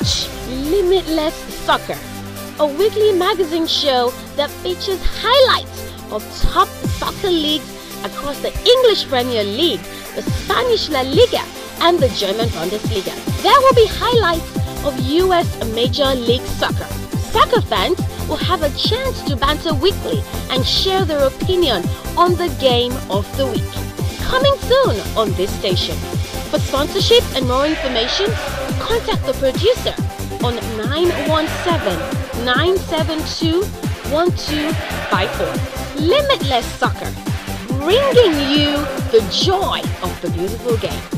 Watch Limitless Soccer, a weekly magazine show that features highlights of top soccer leagues across the English Premier League, the Spanish La Liga, and the German Bundesliga. There will be highlights of US Major League Soccer. Soccer fans will have a chance to banter weekly and share their opinion on the game of the week. Coming soon on this station. For sponsorship and more information, contact the producer on 917-972-1254. Limitless Soccer, bringing you the joy of the beautiful game.